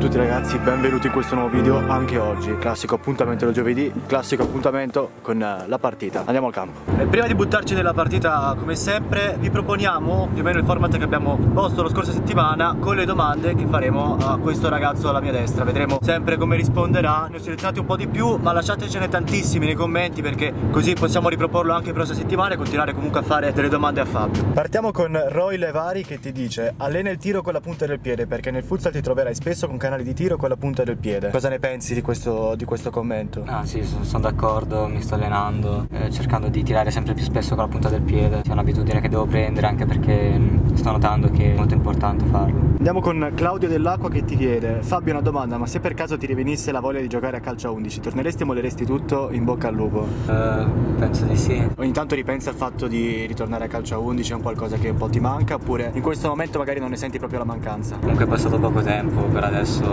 tutti ragazzi, benvenuti in questo nuovo video. Anche oggi, classico appuntamento del giovedì, classico appuntamento con la partita. Andiamo al campo. E prima di buttarci nella partita, come sempre, vi proponiamo più o meno il format che abbiamo posto la scorsa settimana con le domande che faremo a questo ragazzo alla mia destra. Vedremo sempre come risponderà. Ne ho selezionati un po' di più, ma lasciatecene tantissimi nei commenti, perché così possiamo riproporlo anche la prossima settimana e continuare comunque a fare delle domande a Fabio. Partiamo con Roy Levari che ti dice: allena il tiro con la punta del piede, perché nel futsal ti troverai spesso con canali di tiro con la punta del piede. Cosa ne pensi di questo commento? Ah sì, sono d'accordo, mi sto allenando, cercando di tirare sempre più spesso con la punta del piede. È un'abitudine che devo prendere, anche perché sto notando che è molto importante farlo. Andiamo con Claudio Dell'Acqua che ti chiede: Fabio, una domanda, ma se per caso ti rivenisse la voglia di giocare a calcio a 11, torneresti o molleresti tutto? In bocca al lupo. Penso di sì. Ogni tanto ripensi al fatto di ritornare a calcio a 11, è un qualcosa che un po' ti manca, oppure in questo momento magari non ne senti proprio la mancanza? Comunque è passato poco tempo, per adesso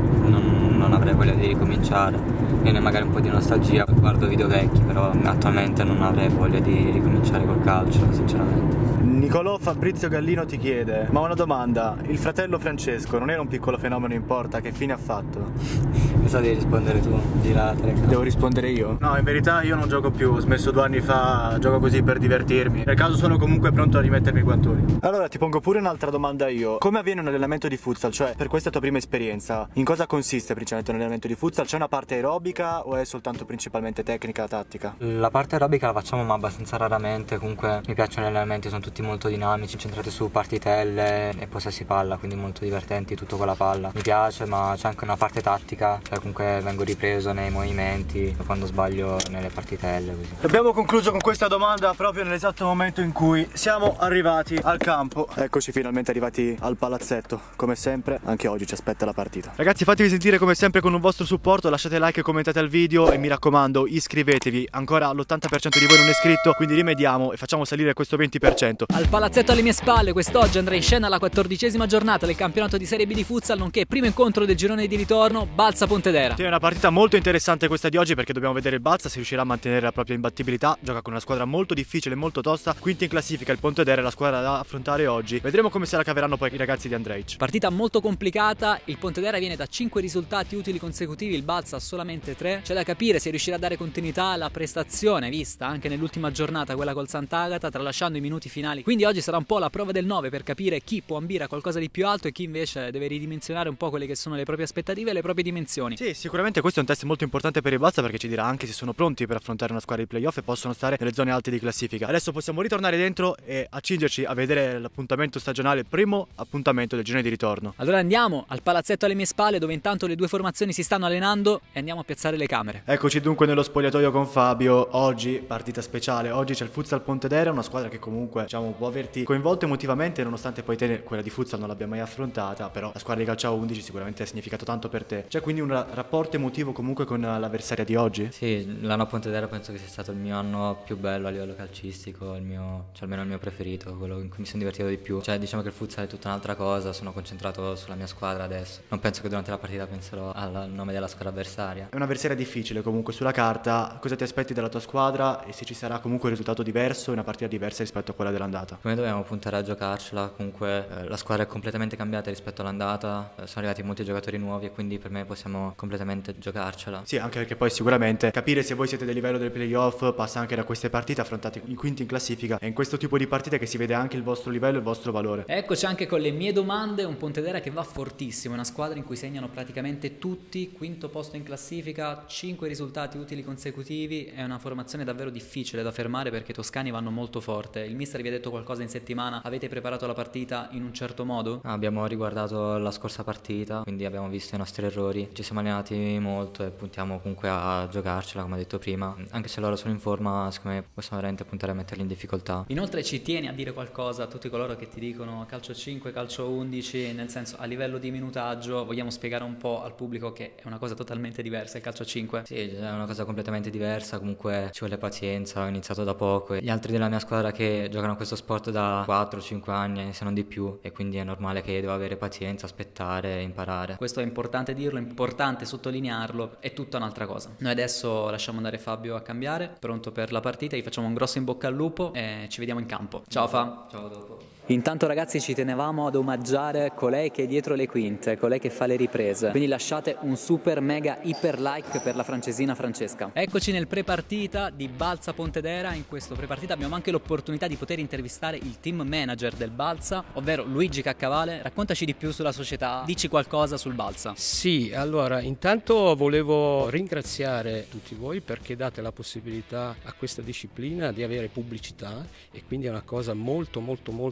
non avrei voglia di ricominciare. Viene magari un po' di nostalgia, guardo video vecchi, però attualmente non avrei voglia di ricominciare col calcio, sinceramente. Nicolò Fabrizio Gallino ti chiede: ma una domanda, il fratello Francesco non era un piccolo fenomeno in porta? Che fine ha fatto? Cosa devi rispondere tu? Devo rispondere io? No, in verità io non gioco più, ho smesso 2 anni fa, gioco così per divertirmi. Per caso sono comunque pronto a rimettermi i guantoni. Allora ti pongo pure un'altra domanda io: come avviene un allenamento di futsal? Cioè, per questa tua prima esperienza, in cosa consiste principalmente un allenamento di futsal? C'è una parte aerobica o è soltanto principalmente tecnica, tattica? La parte aerobica la facciamo ma abbastanza raramente. Comunque mi piacciono gli allenamenti, sono tutti molto dinamici, centrati su partitelle e possessi palla, quindi molto divertenti tutto con la palla. Mi piace, ma c'è anche una parte tattica, cioè comunque vengo ripreso nei movimenti quando sbaglio nelle partitelle, così. Abbiamo concluso con questa domanda proprio nell'esatto momento in cui siamo arrivati al campo. Eccoci finalmente arrivati al palazzetto. Come sempre anche oggi ci aspetta la partita. Ragazzi, fatevi sentire come sempre con un vostro supporto, lasciate like e commentate al video e mi raccomando iscrivetevi. Ancora l'80% di voi non è iscritto, quindi rimediamo e facciamo salire questo 20%. Al palazzetto alle mie spalle quest'oggi andrà in scena la 14ª giornata del campionato di Serie B di futsal, nonché primo incontro del girone di ritorno Balsa Pontedera. Sì, è una partita molto interessante questa di oggi, perché dobbiamo vedere il Balsa se riuscirà a mantenere la propria imbattibilità. Gioca con una squadra molto difficile e molto tosta, quinta in classifica il Pontedera è la squadra da affrontare oggi. Vedremo come se la caveranno poi i ragazzi di Andreic. Partita molto complicata, il Pontedera viene da 5 risultati utili consecutivi, il Balsa solamente 3. C'è da capire se riuscirà a dare continuità alla prestazione vista anche nell'ultima giornata, quella col Sant'Agata, tralasciando i minuti finali. Quindi oggi sarà un po' la prova del 9 per capire chi può ambire a qualcosa di più alto e chi invece deve ridimensionare un po' quelle che sono le proprie aspettative e le proprie dimensioni. Sì, sicuramente questo è un test molto importante per il Balsa, perché ci dirà anche se sono pronti per affrontare una squadra di playoff e possono stare nelle zone alte di classifica. Adesso possiamo ritornare dentro e accingerci a vedere l'appuntamento stagionale, il primo appuntamento del girone di ritorno. Allora andiamo al palazzetto alle mie spalle, dove intanto le due formazioni si stanno allenando, e andiamo a piazzare le camere. Eccoci dunque nello spogliatoio con Fabio. Oggi partita speciale, oggi c'è il Futsal Pontedera, una squadra che comunque diciamo può averti coinvolto emotivamente, nonostante poi te quella di futsal non l'abbia mai affrontata, però la squadra di calcio a 11 sicuramente ha significato tanto per te. C'è quindi un rapporto emotivo comunque con l'avversaria di oggi? Sì, l'anno a Pontedera penso che sia stato il mio anno più bello a livello calcistico, cioè almeno il mio preferito, quello in cui mi sono divertito di più. Cioè diciamo che il futsal è tutta un'altra cosa, sono concentrato sulla mia squadra adesso. Non penso che durante la partita penserò al nome della squadra avversaria. È un'avversaria difficile comunque sulla carta. Cosa ti aspetti dalla tua squadra e se ci sarà comunque un risultato diverso, una partita diversa rispetto a quella dell'andata? Come dobbiamo puntare a giocarcela, comunque la squadra è completamente cambiata rispetto all'andata, sono arrivati molti giocatori nuovi e quindi per me possiamo completamente giocarcela. Sì, anche perché poi sicuramente capire se voi siete del livello del playoff passa anche da queste partite affrontate in quinti in classifica, e in questo tipo di partite che si vede anche il vostro livello e il vostro valore. Eccoci anche con le mie domande. Un Pontedera che va fortissimo, una squadra in cui segnano praticamente tutti, quinto posto in classifica, 5 risultati utili consecutivi. È una formazione davvero difficile da fermare perché i toscani vanno molto forte. Il mister vi ha detto qualcosa in settimana? Avete preparato la partita in un certo modo? Abbiamo riguardato la scorsa partita, quindi abbiamo visto i nostri errori, ci siamo allenati molto e puntiamo comunque a giocarcela, come ho detto prima. Anche se loro sono in forma, secondo me possiamo veramente puntare a metterli in difficoltà. Inoltre ci tieni a dire qualcosa a tutti coloro che ti dicono calcio 5, calcio 11, nel senso a livello di minutaggio vogliamo spiegare un po' al pubblico che è una cosa totalmente diversa il calcio 5? Sì, è una cosa completamente diversa, comunque ci vuole pazienza, ho iniziato da poco e gli altri della mia squadra che giocano a questo sport da 4-5 anni, se non di più, e quindi è normale che devo avere pazienza, aspettare e imparare. Questo è importante dirlo, è importante sottolinearlo, è tutta un'altra cosa. Noi adesso lasciamo andare Fabio a cambiare, pronto per la partita, gli facciamo un grosso in bocca al lupo e ci vediamo in campo. Ciao Fa! Ciao, dopo. Intanto ragazzi ci tenevamo ad omaggiare colei che è dietro le quinte, colei che fa le riprese, quindi lasciate un super mega iper like per la francesina Francesca. Eccoci nel prepartita di Balsa Pontedera. In questo prepartita abbiamo anche l'opportunità di poter intervistare il team manager del Balsa, ovvero Luigi Caccavale. Raccontaci di più sulla società, dici qualcosa sul Balsa. Sì, allora intanto volevo ringraziare tutti voi perché date la possibilità a questa disciplina di avere pubblicità, e quindi è una cosa molto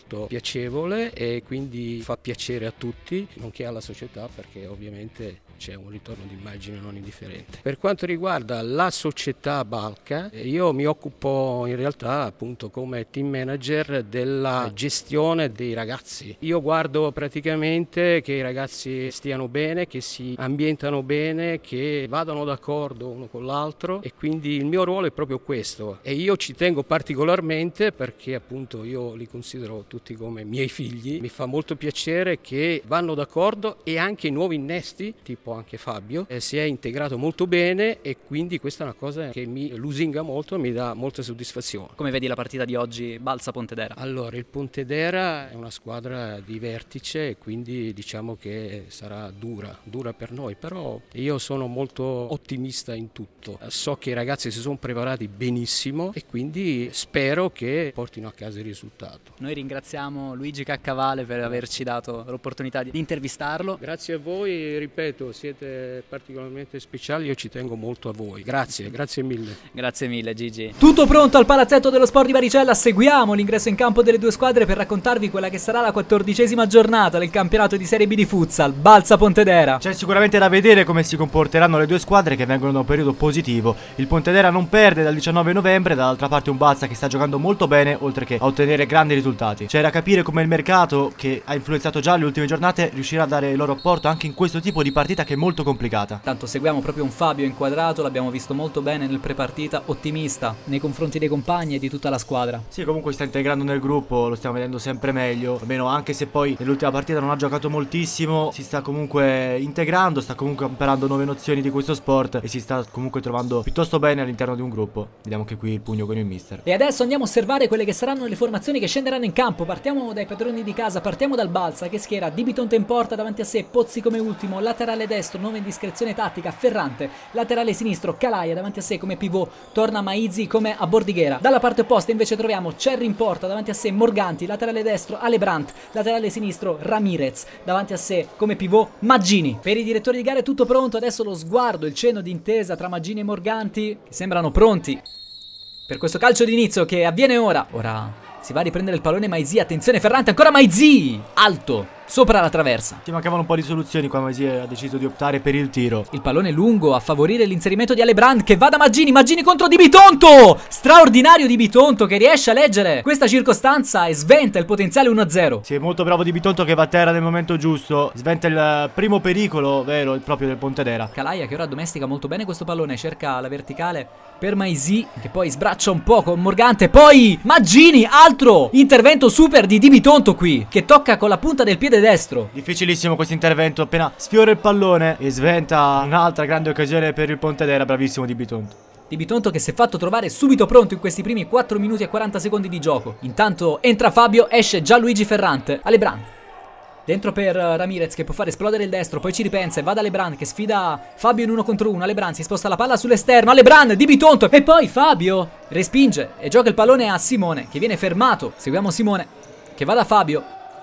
piacevole, e quindi fa piacere a tutti, nonché alla società, perché ovviamente c'è un ritorno di immagine non indifferente. Per quanto riguarda la società Balca, io mi occupo in realtà appunto come team manager della gestione dei ragazzi. Io guardo praticamente che i ragazzi stiano bene, che si ambientano bene, che vadano d'accordo uno con l'altro, e quindi il mio ruolo è proprio questo, e io ci tengo particolarmente perché appunto io li considero tutti come miei figli. Mi fa molto piacere che vanno d'accordo, e anche i nuovi innesti, tipo anche Fabio, si è integrato molto bene, e quindi questa è una cosa che mi lusinga molto e mi dà molta soddisfazione. Come vedi la partita di oggi Balsa Pontedera? Allora, il Pontedera è una squadra di vertice, e quindi diciamo che sarà dura per noi, però io sono molto ottimista in tutto. So che i ragazzi si sono preparati benissimo, e quindi spero che portino a casa il risultato. Noi ringraziamo Luigi Caccavale per averci dato l'opportunità di intervistarlo. Grazie a voi, ripeto, siete particolarmente speciali, io ci tengo molto a voi. Grazie mille. Grazie mille Gigi. Tutto pronto al palazzetto dello Sport di Baricella, seguiamo l'ingresso in campo delle due squadre per raccontarvi quella che sarà la 14ª giornata del campionato di Serie B di futsal Balsa Pontedera. C'è sicuramente da vedere come si comporteranno le due squadre che vengono da un periodo positivo. Il Pontedera non perde dal 19 novembre, dall'altra parte un Balsa che sta giocando molto bene, oltre che a ottenere grandi risultati. C'è da capire come il mercato, che ha influenzato già le ultime giornate, riuscirà a dare il loro apporto anche in questo tipo di partita che è molto complicata. Tanto seguiamo proprio un Fabio inquadrato, l'abbiamo visto molto bene nel prepartita, ottimista nei confronti dei compagni e di tutta la squadra. Sì, comunque sta integrando nel gruppo, lo stiamo vedendo sempre meglio, almeno anche se poi nell'ultima partita non ha giocato moltissimo, si sta comunque integrando, sta comunque imparando nuove nozioni di questo sport, e si sta comunque trovando piuttosto bene all'interno di un gruppo. Vediamo anche qui il pugno con il mister. E adesso andiamo a osservare quelle che saranno le formazioni che scenderanno in campo. Partiamo dai padroni di casa, partiamo dal Balsa che schiera Di Bitonto in porta, davanti a sé Pozzi come ultimo, laterale destro, nuova indiscrezione tattica, Ferrante, laterale sinistro Calaia, davanti a sé come pivot torna Maizzi come a Bordighera. Dalla parte opposta invece troviamo Cerri in porta, davanti a sé Morganti, laterale destro Alebrant, laterale sinistro Ramirez, davanti a sé come pivot Maggini. Per i direttori di gara è tutto pronto, adesso lo sguardo, il cenno di intesa tra Maggini e Morganti che sembrano pronti per questo calcio d'inizio che avviene ora. Ora si va a riprendere il pallone Maizzi, attenzione Ferrante, ancora Maizzi, alto, sopra la traversa. Ci mancavano un po' di soluzioni qua, Maizzi ha deciso di optare per il tiro. Il pallone lungo a favorire l'inserimento di Alebrand che va da Maggini, Maggini contro Di Bitonto, straordinario Di Bitonto che riesce a leggere questa circostanza e sventa il potenziale 1-0. Sì, è molto bravo Di Bitonto che va a terra nel momento giusto, sventa il primo pericolo vero, il proprio del Pontedera. Calaia che ora domestica molto bene questo pallone, cerca la verticale per Maizzi che poi sbraccia un po' con Morgante, poi Maggini, altro intervento super di Di Bitonto qui che tocca con la punta del piede destro. Difficilissimo questo intervento, appena sfiora il pallone e sventa un'altra grande occasione per il Pontedera, bravissimo Di Bitonto. Di Bitonto che si è fatto trovare subito pronto in questi primi 4 minuti e 40 secondi di gioco. Intanto entra Fabio, esce Gianluigi Ferrante, Alebrand dentro per Ramirez che può far esplodere il destro, poi ci ripensa e va da Alebrand che sfida Fabio in 1 contro 1. Alebrand si sposta la palla sull'esterno, Alebrand, Di Bitonto e poi Fabio respinge e gioca il pallone a Simone che viene fermato. Seguiamo Simone che va da Fabio,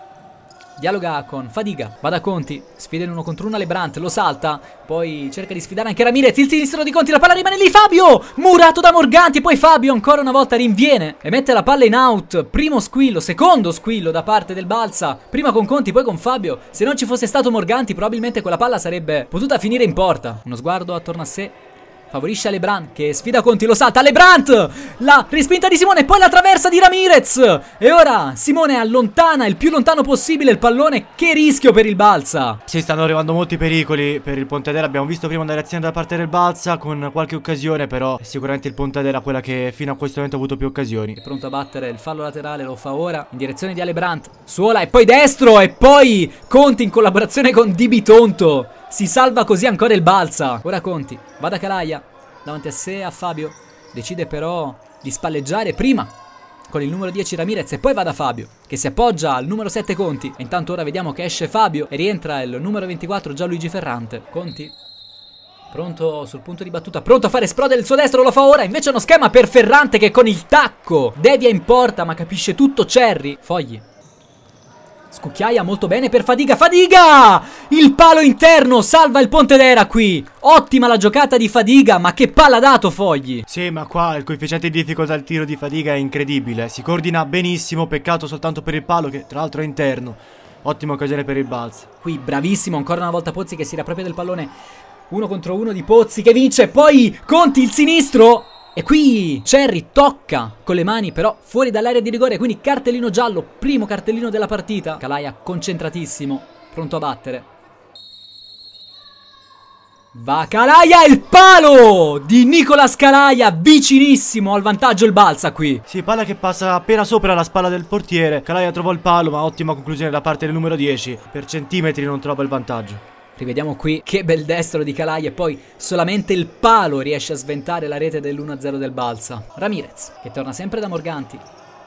dialoga con Fadiga, va da Conti, sfida in 1 contro 1 Alebrand, lo salta, poi cerca di sfidare anche Ramirez, il sinistro di Conti, la palla rimane lì, Fabio, murato da Morganti, poi Fabio ancora una volta rinviene e mette la palla in out, primo squillo, secondo squillo da parte del Balsa, prima con Conti, poi con Fabio. Se non ci fosse stato Morganti probabilmente quella palla sarebbe potuta finire in porta. Uno sguardo attorno a sé, favorisce Alebrand che sfida Conti, lo salta, Alebrand, la respinta di Simone, poi la traversa di Ramirez e ora Simone allontana il più lontano possibile il pallone. Che rischio per il Balsa. Sì, stanno arrivando molti pericoli per il Pontedera, abbiamo visto prima una reazione da parte del Balsa con qualche occasione, però è sicuramente il Pontedera quella che fino a questo momento ha avuto più occasioni. È pronto a battere il fallo laterale, lo fa ora in direzione di Alebrand, suola e poi destro e poi Conti in collaborazione con Di Bitonto. Si salva così ancora il Balsa. Ora Conti va da Calaia davanti a sé a Fabio, decide però di spalleggiare prima con il numero 10 Ramirez e poi va da Fabio, che si appoggia al numero 7 Conti. E intanto ora vediamo che esce Fabio e rientra il numero 24 Gianluigi Ferrante. Conti, pronto sul punto di battuta, pronto a fare esplodere il suo destro, lo fa ora. Invece uno schema per Ferrante che con il tacco devia in porta, ma capisce tutto Cerri. Fogli, scucchiaia molto bene per Fadiga. Fadiga! Il palo interno salva il Pontedera qui. Ottima la giocata di Fadiga, ma che palla ha dato Fogli. Sì, ma qua il coefficiente di difficoltà al tiro di Fadiga è incredibile. Si coordina benissimo, peccato soltanto per il palo che tra l'altro è interno. Ottima occasione per il balzo. Qui bravissimo ancora una volta Pozzi che si riappropria del pallone. 1 contro 1 di Pozzi che vince. Poi Conti il sinistro. E qui Cerri tocca con le mani però fuori dall'area di rigore, quindi cartellino giallo, primo cartellino della partita. Calaia concentratissimo, pronto a battere. Va Calaia, il palo di Nicolas Calaia, vicinissimo al vantaggio il Balsa qui. Sì, palla che passa appena sopra la spalla del portiere. Calaia trovò il palo, ma ottima conclusione da parte del numero 10. Per centimetri non trova il vantaggio. Rivediamo qui che bel destro di Calaia e poi solamente il palo riesce a sventare la rete dell'1-0 del Balsa. Ramirez che torna sempre da Morganti.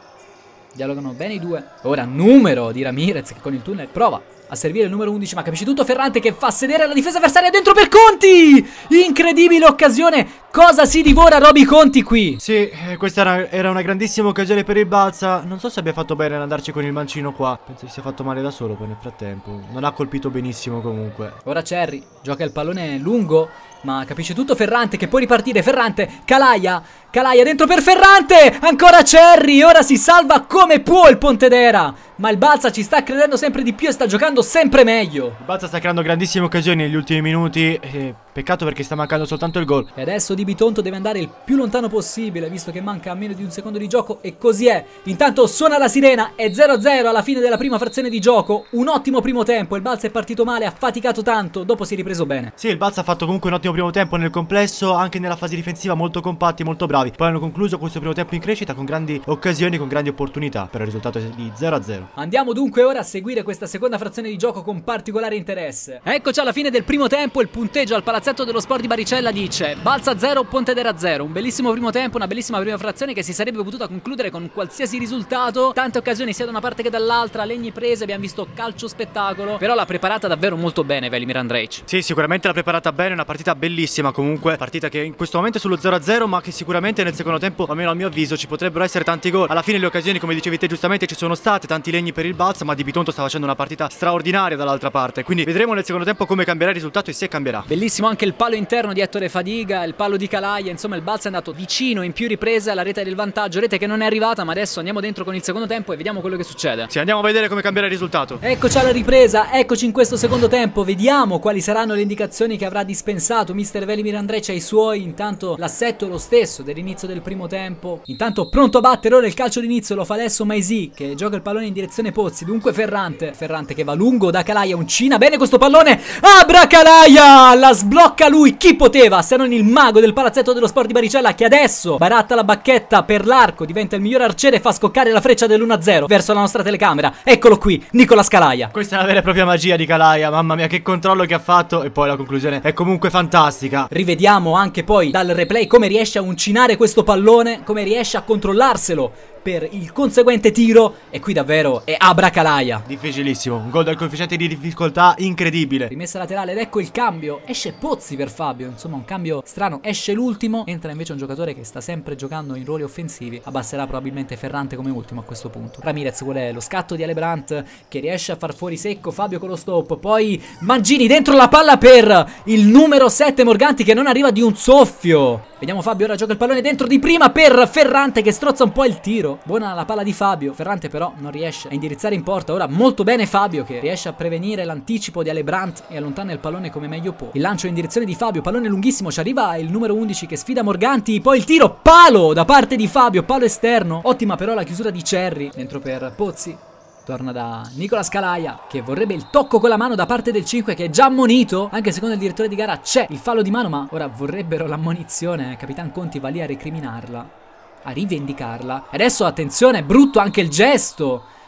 Dialogano bene i due. Ora numero di Ramirez che con il tunnel prova a servire il numero 11, ma capisce tutto Ferrante che fa sedere la difesa avversaria dentro per Conti. Incredibile occasione. Cosa si divora Roby Conti qui? Sì, questa era una grandissima occasione per il Balsa. Non so se abbia fatto bene ad andarci con il mancino qua. Penso che sia fatto male da solo poi nel frattempo. Non ha colpito benissimo comunque. Ora Cerri gioca il pallone lungo, ma capisce tutto Ferrante che può ripartire. Ferrante, Calaia dentro per Ferrante. Ancora Cerri, ora si salva come può il Pontedera, ma il Balsa ci sta credendo sempre di più e sta giocando sempre meglio. Il Balsa sta creando grandissime occasioni negli ultimi minuti. Peccato perché sta mancando soltanto il gol. E adesso Di Bitonto deve andare il più lontano possibile, visto che manca meno di un secondo di gioco, e così è. Intanto suona la sirena, è 0-0 alla fine della prima frazione di gioco. Un ottimo primo tempo, il Balsa è partito male, ha faticato tanto, dopo si è ripreso bene. Sì, il Balsa ha fatto comunque un ottimo primo tempo nel complesso, anche nella fase difensiva molto compatti, molto bravi. Poi hanno concluso questo primo tempo in crescita con grandi occasioni, con grandi opportunità, per il risultato di 0-0. Andiamo dunque ora a seguire questa seconda frazione di gioco con particolare interesse. Eccoci alla fine del primo tempo, il punteggio al palazzetto dello Sport di Baricella dice Balsa 0, Pontedera 0. Un bellissimo primo tempo, una bellissima prima frazione che si sarebbe potuta concludere con qualsiasi risultato. Tante occasioni sia da una parte che dall'altra, legni prese, abbiamo visto calcio spettacolo, però l'ha preparata davvero molto bene Velimir Andrej. Sì, sicuramente l'ha preparata bene, una partita bellissima comunque, partita che in questo momento è sullo 0-0, ma che sicuramente nel secondo tempo, almeno a mio avviso, ci potrebbero essere tanti gol. Alla fine le occasioni, come dicevi te giustamente, ci sono state, tanti legni per il Balsa, ma Di Bitonto sta facendo una partita straordinaria dall'altra parte, quindi vedremo nel secondo tempo come cambierà il risultato e se cambierà. Bellissimo anche il palo interno di Ettore Fadiga, il palo di Calaia, insomma il Balsa è andato vicino in più riprese alla rete del vantaggio, rete che non è arrivata, ma adesso andiamo dentro con il secondo tempo e vediamo quello che succede. Sì, andiamo a vedere come cambierà il risultato. Eccoci alla ripresa, eccoci in questo secondo tempo, vediamo quali saranno le indicazioni che avrà dispensato mister Velimir Andrej ai suoi. Intanto l'assetto è lo stesso dell'inizio del primo tempo. Intanto pronto a battere ora il calcio d'inizio, lo fa adesso Maisi che gioca il pallone in direzione Pozzi, dunque Ferrante che va lungo da Calaia, uncina bene questo pallone, Abra Calaia, la sblocca lui, chi poteva se non il mago del palazzetto dello Sport di Baricella che adesso baratta la bacchetta per l'arco, diventa il miglior arciere e fa scoccare la freccia dell'1-0 verso la nostra telecamera. Eccolo qui, Nicolas Calaia. Questa è una vera e propria magia di Calaia, mamma mia che controllo che ha fatto, e poi la conclusione è comunque fantastica. Rivediamo anche poi dal replay come riesce a uncinare questo pallone, come riesce a controllarselo per il conseguente tiro, e qui davvero è Abra Calaia. Difficilissimo, un gol dal coefficiente di difficoltà incredibile. Rimessa laterale ed ecco il cambio, esce Pozzi per Fabio, insomma un cambio strano, esce l'ultimo, entra invece un giocatore che sta sempre giocando in ruoli offensivi, abbasserà probabilmente Ferrante come ultimo a questo punto. Ramirez vuole lo scatto di Alebrant che riesce a far fuori secco Fabio con lo stop, poi Mangini dentro la palla per il numero 7 Morganti che non arriva di un soffio. Vediamo Fabio, ora gioca il pallone dentro di prima per Ferrante che strozza un po' il tiro. Buona la palla di Fabio, Ferrante però non riesce a indirizzare in porta. Ora molto bene Fabio che riesce a prevenire l'anticipo di Alebrant e allontana il pallone come meglio può. Il lancio in direzione di Fabio, pallone lunghissimo, ci arriva il numero 11 che sfida Morganti, poi il tiro, palo da parte di Fabio, palo esterno. Ottima però la chiusura di Cerri, dentro per Pozzi. Torna da Nicolas Calaia che vorrebbe il tocco con la mano da parte del 5 che è già ammonito. Anche secondo il direttore di gara c'è il fallo di mano, ma ora vorrebbero l'ammonizione. Capitan Conti va lì a recriminarla, a rivendicarla. Adesso attenzione, brutto anche il gesto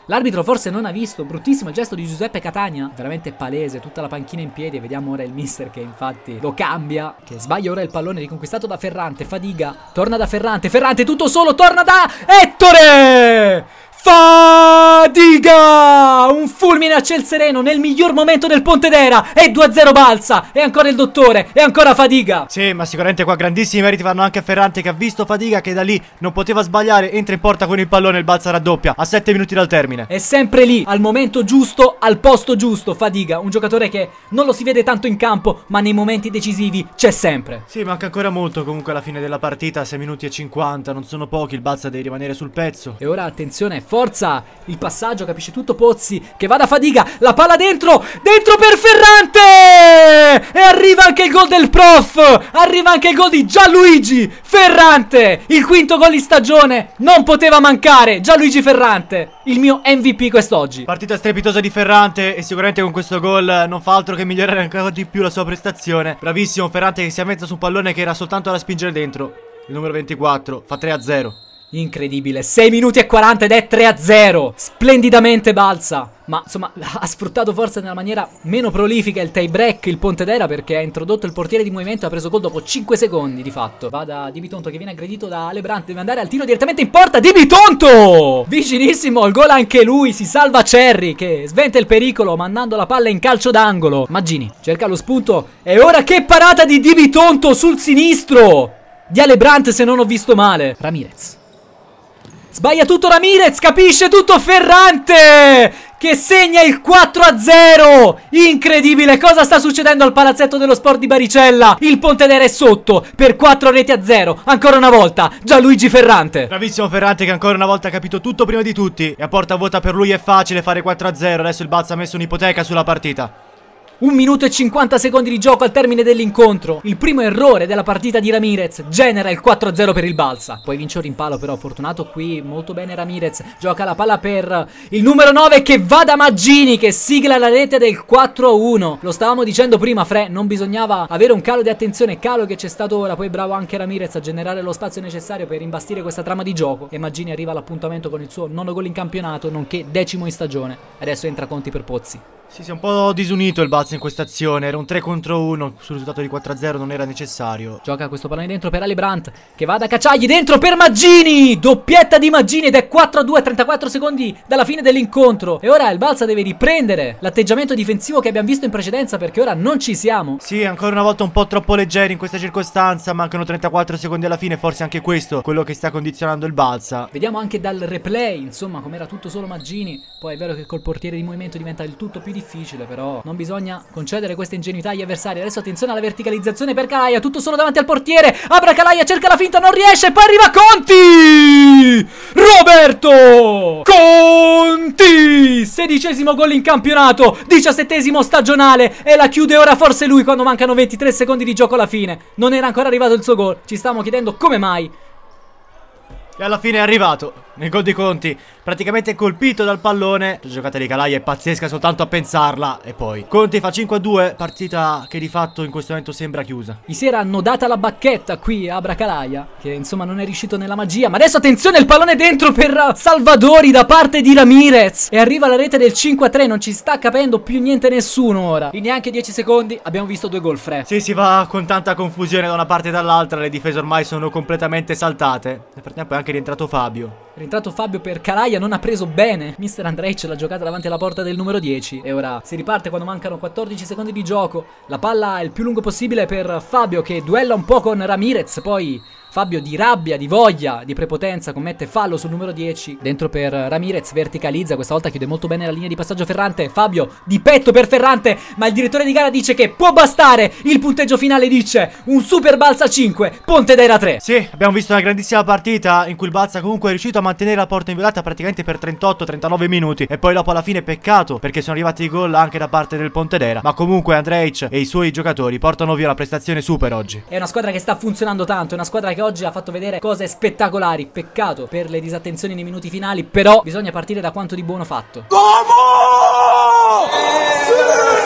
L'arbitro forse non ha visto, bruttissimo il gesto di Giuseppe Catania, veramente palese, tutta la panchina in piedi e vediamo ora il mister che infatti lo cambia, che sbaglia ora il pallone riconquistato da Ferrante, Fadiga, torna da Ferrante, Ferrante tutto solo, torna da Ettore! Fadiga! Un fulmine a ciel sereno nel miglior momento del Pontedera e 2-0 balza, e ancora il dottore, e ancora Fadiga. Sì, ma sicuramente qua grandissimi meriti vanno anche a Ferrante, che ha visto Fadiga, che da lì non poteva sbagliare, entra in porta con il pallone, il balza raddoppia a 7 minuti dal termine. È sempre lì, al momento giusto, al posto giusto Fadiga, un giocatore che non lo si vede tanto in campo, ma nei momenti decisivi c'è sempre. Sì, manca ancora molto comunque alla fine della partita, 6 minuti e 50, non sono pochi, il balza deve rimanere sul pezzo. E ora attenzione, forza, il passaggio, capisce tutto Pozzi, che va da Fadiga, la palla dentro per Ferrante! E arriva anche il gol del prof, arriva anche il gol di Gianluigi Ferrante, il quinto gol di stagione, non poteva mancare, Gianluigi Ferrante, il mio MVP quest'oggi. Partita strepitosa di Ferrante e sicuramente con questo gol non fa altro che migliorare ancora di più la sua prestazione. Bravissimo Ferrante, che si è messo su un pallone che era soltanto da spingere dentro. Il numero 24 fa 3-0. Incredibile, 6 minuti e 40 ed è 3-0. Splendidamente balza. Ma insomma ha sfruttato forse nella maniera meno prolifica il tie break il Pontedera, perché ha introdotto il portiere di movimento e ha preso gol dopo 5 secondi di fatto. Va da Di Bitonto che viene aggredito da Lebrant, deve andare al tiro direttamente in porta. Di Bitonto! Vicinissimo al gol anche lui, si salva Cerri che sventa il pericolo mandando la palla in calcio d'angolo. Maggini cerca lo spunto e ora che parata di Di Bitonto sul sinistro di Lebrant, se non ho visto male. Ramirez sbaglia tutto, Ramirez capisce tutto, Ferrante che segna il 4-0. Incredibile, cosa sta succedendo al palazzetto dello sport di Baricella? Il Pontedera è sotto per 4-0, ancora una volta Gianluigi Ferrante. Bravissimo Ferrante, che ancora una volta ha capito tutto prima di tutti e a porta vuota per lui è facile fare 4-0. Adesso il balza ha messo un'ipoteca sulla partita. 1 minuto e 50 secondi di gioco al termine dell'incontro. Il primo errore della partita di Ramirez genera il 4-0 per il balza. Poi vince un rimpallo però fortunato qui, molto bene Ramirez. Gioca la palla per il numero 9 che va da Maggini, che sigla la rete del 4-1. Lo stavamo dicendo prima, Fre, non bisognava avere un calo di attenzione, calo che c'è stato ora. Poi bravo anche Ramirez a generare lo spazio necessario per imbastire questa trama di gioco. E Maggini arriva all'appuntamento con il suo 9° gol in campionato, nonché 10° in stagione. Adesso entra Conti per Pozzi. Sì, si è un po' disunito il balza in questa azione. Era un 3 contro 1. Sul risultato di 4-0 non era necessario. Gioca questo pallone dentro per Lebrant, che va da Cacciagli, dentro per Maggini. Doppietta di Maggini ed è 4-2, 34 secondi dalla fine dell'incontro. E ora il balza deve riprendere l'atteggiamento difensivo che abbiamo visto in precedenza, perché ora non ci siamo. Sì, ancora una volta un po' troppo leggeri in questa circostanza. Mancano 34 secondi alla fine. Forse anche questo quello che sta condizionando il balza. Vediamo anche dal replay, insomma, com'era tutto solo Maggini. Poi è vero che col portiere di movimento diventa il tutto più difficile, però non bisogna concedere questa ingenuità agli avversari. Adesso attenzione alla verticalizzazione per Calaia, tutto solo davanti al portiere. Apre Calaia, cerca la finta, non riesce, poi arriva Conti! Roberto Conti! 16° gol in campionato, 17° stagionale, e la chiude ora forse lui quando mancano 23 secondi di gioco alla fine. Non era ancora arrivato il suo gol, ci stavamo chiedendo come mai. E alla fine è arrivato nel gol di Conti, praticamente colpito dal pallone. La giocata di Calaia è pazzesca soltanto a pensarla. E poi Conti fa 5-2, partita che di fatto in questo momento sembra chiusa. Gli si era annodata la bacchetta qui a Calaia, che insomma non è riuscito nella magia. Ma adesso attenzione, il pallone dentro per Salvadori da parte di Ramirez, e arriva la rete del 5-3. Non ci sta capendo più niente nessuno ora. In neanche 10 secondi abbiamo visto 2 gol, Fre. Sì, si va con tanta confusione da una parte e dall'altra. Le difese ormai sono completamente saltate. Nel frattempo è anche rientrato Fabio. Rientrato Fabio per Calaia, non ha preso bene Mister Andrej l'ha giocata davanti alla porta del numero 10. E ora si riparte quando mancano 14 secondi di gioco. La palla è il più lungo possibile per Fabio, che duella un po' con Ramirez. Poi Fabio di rabbia, di voglia, di prepotenza commette fallo sul numero 10. Dentro per Ramirez, verticalizza, questa volta chiude molto bene la linea di passaggio Ferrante. Fabio di petto per Ferrante, ma il direttore di gara dice che può bastare. Il punteggio finale dice un super balza 5, Pontedera 3. Sì, abbiamo visto una grandissima partita in cui il balza comunque è riuscito a mantenere la porta inviolata praticamente per 38-39 minuti. E poi dopo alla fine peccato, perché sono arrivati i gol anche da parte del Pontedera. Ma comunque Andrej e i suoi giocatori portano via una prestazione super oggi. È una squadra che sta funzionando tanto, è una squadra che oggi ha fatto vedere cose spettacolari. Peccato per le disattenzioni nei minuti finali, però bisogna partire da quanto di buono fatto. Come?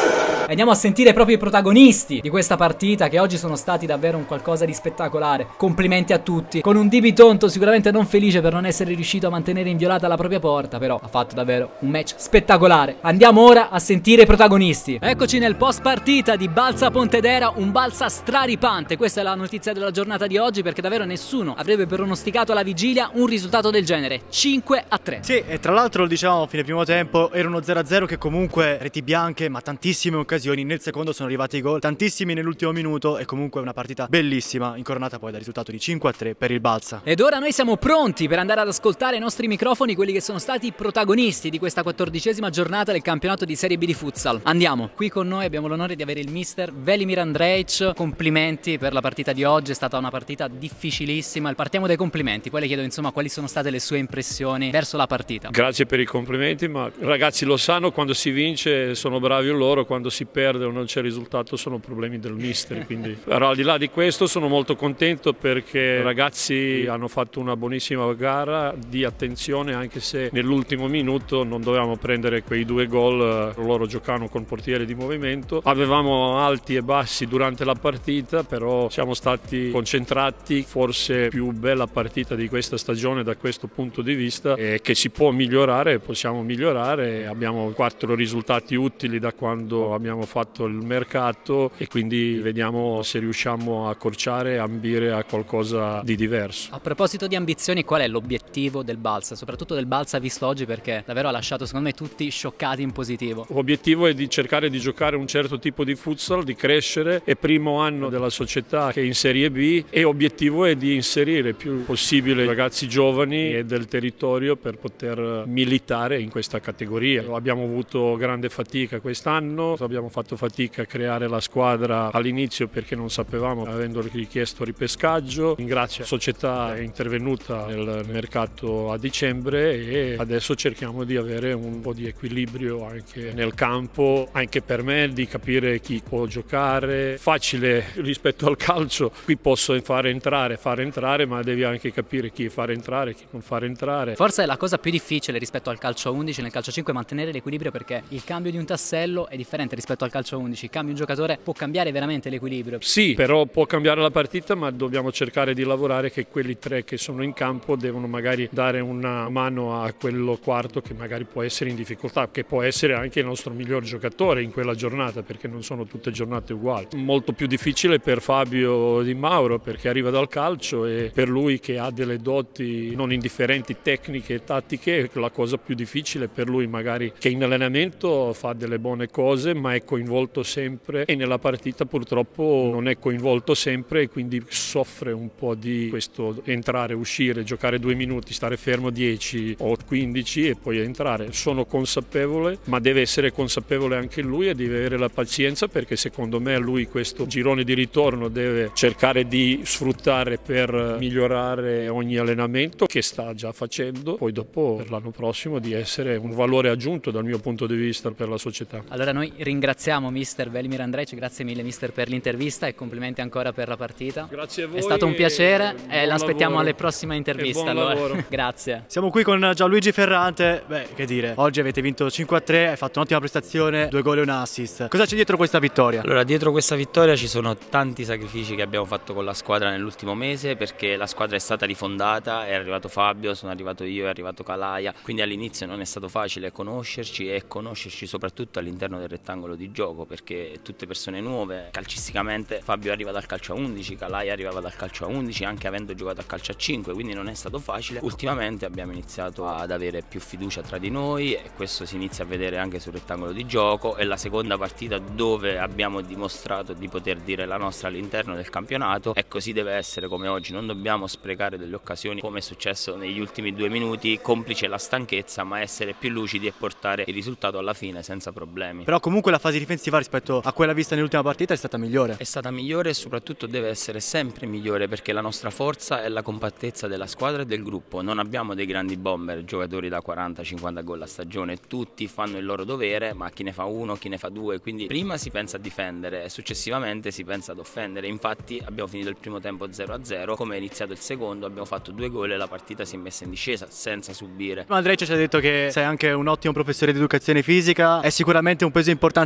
Andiamo a sentire proprio i protagonisti di questa partita, che oggi sono stati davvero un qualcosa di spettacolare. Complimenti a tutti. Con un Di Bitonto sicuramente non felice per non essere riuscito a mantenere inviolata la propria porta, però ha fatto davvero un match spettacolare. Andiamo ora a sentire i protagonisti. Eccoci nel post partita di Balsa Pontedera, un Balsa straripante. Questa è la notizia della giornata di oggi, perché davvero nessuno avrebbe pronosticato alla vigilia un risultato del genere. 5-3. Sì, e tra l'altro lo diciamo fine primo tempo, era uno 0-0 che comunque reti bianche, ma tantissime occasioni. Nel secondo sono arrivati i gol, tantissimi nell'ultimo minuto, e comunque una partita bellissima, incoronata poi dal risultato di 5-3 per il Balsa. Ed ora noi siamo pronti per andare ad ascoltare ai nostri microfoni quelli che sono stati i protagonisti di questa 14ª giornata del campionato di Serie B di futsal. Andiamo, qui con noi abbiamo l'onore di avere il mister Velimir Andrejic. Complimenti per la partita di oggi, è stata una partita difficilissima. Partiamo dai complimenti, poi le chiedo insomma quali sono state le sue impressioni verso la partita. Grazie per i complimenti, ma ragazzi lo sanno, quando si vince sono bravi loro, quando si perde o non c'è risultato sono problemi del mister, quindi però al di là di questo sono molto contento perché i ragazzi hanno fatto una buonissima gara di attenzione, anche se nell'ultimo minuto non dovevamo prendere quei 2 gol, loro giocavano con portiere di movimento, avevamo alti e bassi durante la partita, però siamo stati concentrati, forse più bella partita di questa stagione da questo punto di vista, e che si può migliorare, possiamo migliorare, abbiamo 4 risultati utili da quando abbiamo fatto il mercato e quindi vediamo se riusciamo a accorciare e ambire a qualcosa di diverso. A proposito di ambizioni, qual è l'obiettivo del Balsa, soprattutto del Balsa visto oggi, perché davvero ha lasciato secondo me tutti scioccati in positivo? L'obiettivo è di cercare di giocare un certo tipo di futsal, di crescere, è primo anno della società che è in Serie B e obiettivo è di inserire più possibile ragazzi giovani e del territorio per poter militare in questa categoria. Abbiamo avuto grande fatica quest'anno, abbiamo fatto fatica a creare la squadra all'inizio perché non sapevamo, avendo richiesto ripescaggio. Ringrazio la società, è intervenuta nel mercato a dicembre e adesso cerchiamo di avere un po' di equilibrio anche nel campo, anche per me, di capire chi può giocare. Facile rispetto al calcio, qui posso fare entrare, ma devi anche capire chi fare entrare, chi non fare entrare. Forse è la cosa più difficile rispetto al calcio a 11, nel calcio a 5 mantenere l'equilibrio, perché il cambio di un tassello è differente rispetto al calcio a 11, cambia un giocatore, può cambiare veramente l'equilibrio. Sì, però può cambiare la partita, ma dobbiamo cercare di lavorare che quelli 3 che sono in campo devono magari dare una mano a quello quarto che magari può essere in difficoltà, che può essere anche il nostro miglior giocatore in quella giornata, perché non sono tutte giornate uguali. Molto più difficile per Fabio Di Mauro perché arriva dal calcio, e per lui che ha delle doti non indifferenti tecniche e tattiche, la cosa più difficile per lui magari che in allenamento fa delle buone cose ma è coinvolto sempre, e nella partita purtroppo non è coinvolto sempre e quindi soffre un po' di questo entrare, uscire, giocare 2 minuti, stare fermo 10 o 15 e poi entrare. Sono consapevole, ma deve essere consapevole anche lui e deve avere la pazienza, perché secondo me lui questo girone di ritorno deve cercare di sfruttare per migliorare ogni allenamento che sta già facendo, poi dopo per l'anno prossimo di essere un valore aggiunto dal mio punto di vista per la società. Allora noi ringraziamo mister Velimir Andrejic, grazie mille mister per l'intervista e complimenti ancora per la partita. Grazie a voi. È stato un piacere e l'aspettiamo alle lavoro. prossime interviste. Allora. Grazie. Siamo qui con Gianluigi Ferrante. Beh, che dire, oggi avete vinto 5-3, hai fatto un'ottima prestazione, 2 gol e un assist. Cosa c'è dietro questa vittoria? Allora, dietro questa vittoria ci sono tanti sacrifici che abbiamo fatto con la squadra nell'ultimo mese, perché la squadra è stata rifondata, è arrivato Fabio, sono arrivato io, è arrivato Calaia, quindi all'inizio non è stato facile conoscerci e conoscerci soprattutto all'interno del rettangolo di gioco, perché tutte persone nuove. Calcisticamente Fabio arriva dal calcio a 11, Calaia arrivava dal calcio a 11 anche avendo giocato a calcio a 5, quindi non è stato facile. Ultimamente abbiamo iniziato ad avere più fiducia tra di noi e questo si inizia a vedere anche sul rettangolo di gioco. È la seconda partita dove abbiamo dimostrato di poter dire la nostra all'interno del campionato e così deve essere come oggi. Non dobbiamo sprecare delle occasioni come è successo negli ultimi 2 minuti, complice la stanchezza, ma essere più lucidi e portare il risultato alla fine senza problemi. Però comunque la fase difensiva rispetto a quella vista nell'ultima partita è stata migliore. È stata migliore e soprattutto deve essere sempre migliore, perché la nostra forza è la compattezza della squadra e del gruppo. Non abbiamo dei grandi bomber, giocatori da 40-50 gol a stagione, tutti fanno il loro dovere, ma chi ne fa 1, chi ne fa 2, quindi prima si pensa a difendere e successivamente si pensa ad offendere. Infatti abbiamo finito il primo tempo 0-0, come è iniziato il secondo abbiamo fatto 2 gol e la partita si è messa in discesa senza subire. Andrejic ci ha detto che sei anche un ottimo professore di educazione fisica, è sicuramente un peso importante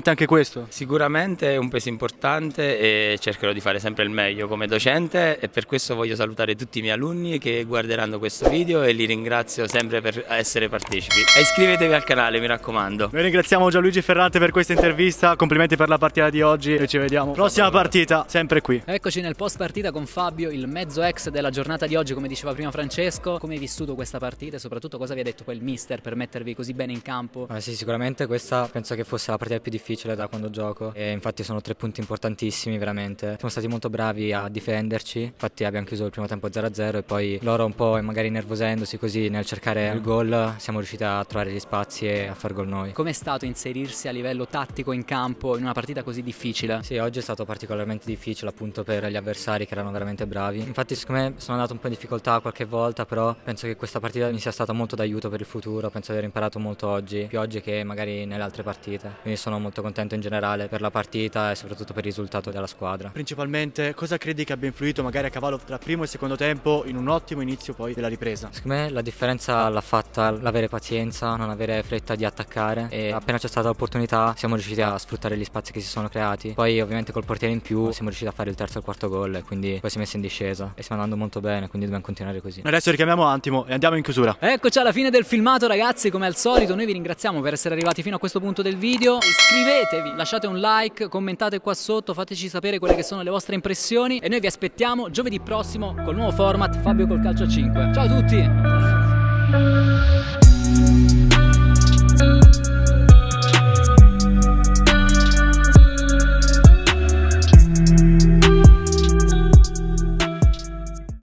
importante anche questo? Sicuramente è un peso importante e cercherò di fare sempre il meglio come docente, e per questo voglio salutare tutti i miei alunni che guarderanno questo video e li ringrazio sempre per essere partecipi. E iscrivetevi al canale, mi raccomando. Noi ringraziamo Gianluigi Ferrante per questa intervista, complimenti per la partita di oggi e ci vediamo prossima partita sempre qui. Eccoci nel post partita con Fabio, il mezzo ex della giornata di oggi, come diceva prima Francesco. Come hai vissuto questa partita e soprattutto cosa vi ha detto poi il mister per mettervi così bene in campo? Sì, sicuramente questa penso che fosse la partita più difficile da quando gioco, e infatti sono 3 punti importantissimi veramente. Siamo stati molto bravi a difenderci, infatti abbiamo chiuso il primo tempo 0-0 e poi loro un po' magari nervosendosi così nel cercare il gol siamo riusciti a trovare gli spazi e a far gol noi. Com'è stato inserirsi a livello tattico in campo in una partita così difficile? Sì, oggi è stato particolarmente difficile appunto per gli avversari che erano veramente bravi. Infatti secondo me sono andato un po' in difficoltà qualche volta, però penso che questa partita mi sia stata molto d'aiuto per il futuro. Penso di aver imparato molto oggi, più oggi che magari nelle altre partite. Quindi sono molto contento in generale per la partita e soprattutto per il risultato della squadra. Principalmente cosa credi che abbia influito magari a cavallo tra primo e secondo tempo in un ottimo inizio poi della ripresa? Secondo me la differenza l'ha fatta l'avere pazienza, non avere fretta di attaccare, e appena c'è stata l'opportunità siamo riusciti a sfruttare gli spazi che si sono creati. Poi ovviamente col portiere in più siamo riusciti a fare il terzo e il quarto gol, e quindi poi si è messo in discesa e stiamo andando molto bene, quindi dobbiamo continuare così. Adesso richiamiamo Antimo e andiamo in chiusura. Eccoci alla fine del filmato ragazzi, come al solito noi vi ringraziamo per essere arrivati fino a questo punto del video. Iscrivetevi, lasciate un like, commentate qua sotto, fateci sapere quelle che sono le vostre impressioni e noi vi aspettiamo giovedì prossimo col nuovo format Fabio col calcio a 5. Ciao a tutti!